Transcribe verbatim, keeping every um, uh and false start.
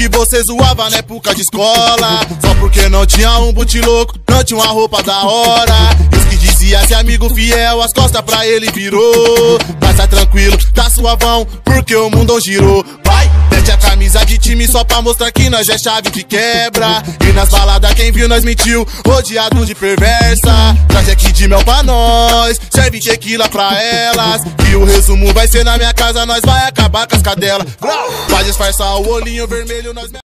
que você zoava na época de escola, só porque não tinha um boot louco, não tinha uma roupa da hora. Isso que dizia ser amigo fiel, as costas pra ele virou. Mas tá tranquilo, tá suavão, porque o mundo girou. Vai, mete a camisa de time só pra mostrar que nós é chave que quebra. E nas baladas quem viu nós mentiu, rodeado de perversa. Traz aqui de mel pra nós, serve tequila pra elas. E o resumo vai ser na minha casa, nós vai acabar com as cadelas. Vai disfarçar o olhinho vermelho, nós...